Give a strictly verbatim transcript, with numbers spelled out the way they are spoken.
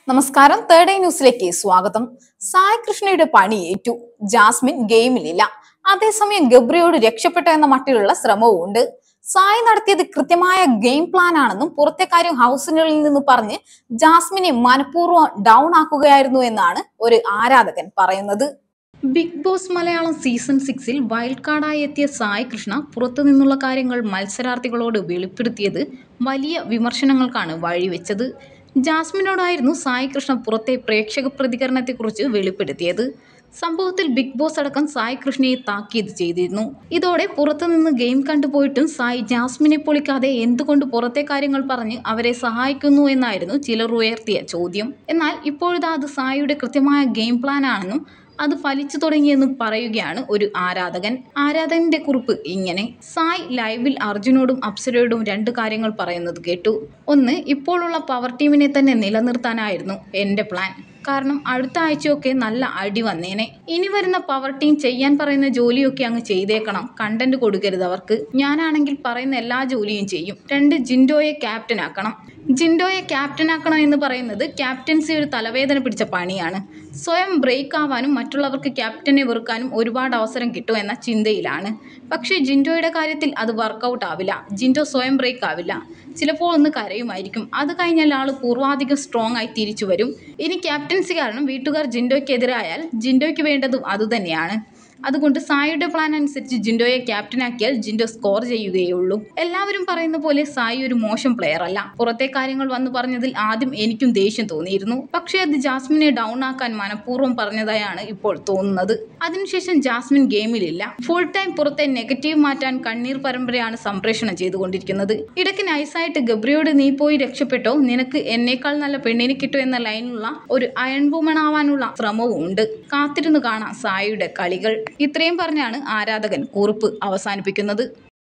നമസ്കാരം. Third eye ന്യൂസിലേക്ക് സ്വാഗതം. സായ് കൃഷ്ണയുടെ പണിയേറ്റു. ജാസ്മിൻ ഗെയിമിലില്ല. അതേസമയം ഗബ്രിയോട് രക്ഷപ്പെട്ട എന്ന മട്ടിലുള്ള ശ്രമവും ഉണ്ട്. സായ് നടത്തിയത് കൃത്യമായ ഗെയിം പ്ലാൻ ആണെന്നും പുറത്തെ കാര്യം ഹൗസിനുള്ളിൽ നിന്ന് പറഞ്ഞ് ജാസ്മിനെ മനഃപൂർവ്വം ഡൗൺ ആക്കുകയായിരുന്നു എന്നാണ് ഒരു ആരാധകൻ പറയുന്നത്. ബിഗ് ബോസ് മലയാളം സീസൺ സിക്സിൽ വൈൽഡ് കാർഡായി എത്തിയ സായ് കൃഷ്ണ പുറത്തു നിന്നുള്ള കാര്യങ്ങൾ മത്സരാർത്ഥികളോട് വെളിപ്പെടുത്തിയത് വലിയ വിമർശനങ്ങൾക്കാണ് വഴിവെച്ചത്. ജാസ്മിനോടായിരുന്നു സായ് കൃഷ്ണ പുറത്തെ പ്രേക്ഷക പ്രതികരണത്തെക്കുറിച്ച് വെളിപ്പെടുത്തിയത്. സംഭവത്തിൽ ബിഗ് ബോസ് അടക്കം സായ് കൃഷ്ണയെ താക്കീത് ചെയ്തിരുന്നു. ഇതോടെ പുറത്തുനിന്ന് ഗെയിം കണ്ടുപോയിട്ടും സായ് ജാസ്മിനെ പൊളിക്കാതെ എന്തുകൊണ്ട് പുറത്തെ കാര്യങ്ങൾ പറഞ്ഞ് അവരെ സഹായിക്കുന്നു എന്നായിരുന്നു ചിലർ ഉയർത്തിയ ചോദ്യം. എന്നാൽ ഇപ്പോഴിതാ അത് സായിയുടെ കൃത്യമായ ഗെയിം പ്ലാൻ ആണെന്നും അത് ഫലിച്ചു തുടങ്ങിയെന്നും പറയുകയാണ് ഒരു ആരാധകൻ. ആരാധകന്റെ കുറിപ്പ് ഇങ്ങനെ: സായ് ലൈവിൽ അർജുനോടും അപ്സരയോടും രണ്ട് കാര്യങ്ങൾ പറയുന്നത് കേട്ടു. ഒന്ന്, ഇപ്പോഴുള്ള പവർ ടീമിനെ തന്നെ നിലനിർത്താനായിരുന്നു എന്റെ പ്ലാൻ. കാരണം അടുത്ത ആഴ്ചയൊക്കെ നല്ല അടി വന്നേനെ. ഇനി വരുന്ന പവർ ടീം ചെയ്യാൻ പറയുന്ന ജോലിയൊക്കെ അങ്ങ് ചെയ്തേക്കണം. കണ്ടന്റ് കൊടുക്കരുത് അവർക്ക്. ഞാനാണെങ്കിൽ പറയുന്ന എല്ലാ ജോലിയും ചെയ്യും. രണ്ട്, ജിൻഡോയെ ക്യാപ്റ്റൻ ആക്കണം. ജിൻഡോയെ ക്യാപ്റ്റൻ ആക്കണം എന്ന് പറയുന്നത് ക്യാപ്റ്റൻസി ഒരു തലവേദന പിടിച്ച പണിയാണ്. സ്വയം ബ്രേക്ക് ആവാനും മറ്റുള്ളവർക്ക് ക്യാപ്റ്റനെ വെറുക്കാനും ഒരുപാട് അവസരം കിട്ടും എന്ന ചിന്തയിലാണ്. പക്ഷേ ജിൻഡോയുടെ കാര്യത്തിൽ അത് വർക്കൗട്ട് ആവില്ല. ജിൻഡോ സ്വയം ബ്രേക്ക് ആവില്ല. ചിലപ്പോൾ ഒന്ന് കരയുമായിരിക്കും. അത് കഴിഞ്ഞാൽ ആള് പൂർവാധികം സ്ട്രോങ് ആയി തിരിച്ചു വരും. ഇനി ക്യാപ്റ്റൻസി കാരണം വീട്ടുകാർ ജിൻഡോയ്ക്കെതിരായാൽ ജിൻഡോയ്ക്ക് വേണ്ടതും അതുതന്നെയാണ്. അതുകൊണ്ട് സായിയുടെ പ്ലാൻ അനുസരിച്ച് ജിൻഡോയെ ക്യാപ്റ്റനാക്കിയാൽ ജിൻഡോ സ്കോർ ചെയ്യുകയുള്ളൂ. എല്ലാവരും പറയുന്ന പോലെ സായി ഒരു മോശം പ്ലെയർ അല്ല. പുറത്തെ കാര്യങ്ങൾ വന്നു പറഞ്ഞതിൽ ആദ്യം എനിക്കും ദേഷ്യം തോന്നിയിരുന്നു. പക്ഷേ അത് ജാസ്മിനെ ഡൗൺ ആക്കാൻ മനഃപൂർവ്വം പറഞ്ഞതായാണ് ഇപ്പോൾ തോന്നുന്നത്. അതിനുശേഷം ജാസ്മിൻ ഗെയിമിലില്ല. ഫുൾ ടൈം പുറത്തെ നെഗറ്റീവ് മാറ്റാൻ കണ്ണീർ പരമ്പരയാണ് സംപ്രേഷണം ചെയ്തുകൊണ്ടിരിക്കുന്നത്. ഇടയ്ക്ക് നൈസായിട്ട് ഗബ്രിയോട് നീ പോയി രക്ഷപ്പെട്ടോ, നിനക്ക് എന്നേക്കാൾ നല്ല പെണ്ണിനെ കിട്ടും എന്ന ലൈനുള്ള ഒരു അയൺ വുമൺ ആവാനുള്ള ശ്രമവും ഉണ്ട്. കാത്തിരുന്നു കാണാം സായിയുടെ കളികൾ. ഇത്രയും പറഞ്ഞാണ് ആരാധകൻ കുറിപ്പ് അവസാനിപ്പിക്കുന്നത്.